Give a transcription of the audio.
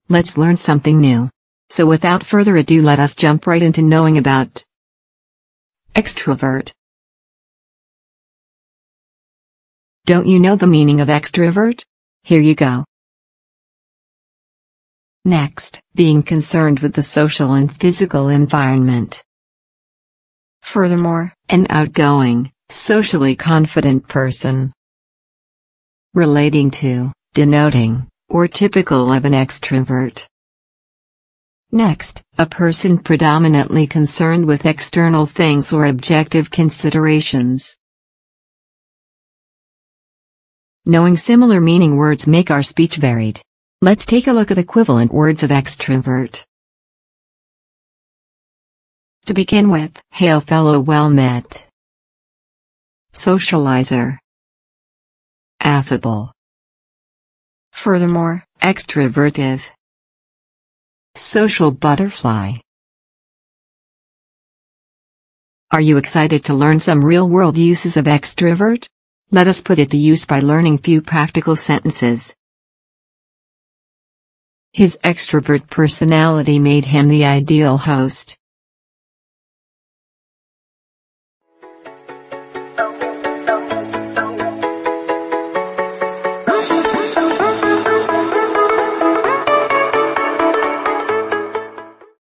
Let's learn something new. So without further ado, let us jump right into knowing about extrovert. Don't you know the meaning of extrovert? Here you go. Next, being concerned with the social and physical environment. Furthermore, an outgoing, socially confident person. Relating to, denoting, or typical of an extrovert. Next, a person predominantly concerned with external things or objective considerations. Knowing similar meaning words make our speech varied. Let's take a look at equivalent words of extrovert. To begin with, hail fellow, well met. Socializer. Affable. Furthermore, extrovertive. Social butterfly. Are you excited to learn some real-world uses of extrovert? Let us put it to use by learning few practical sentences. His extrovert personality made him the ideal host.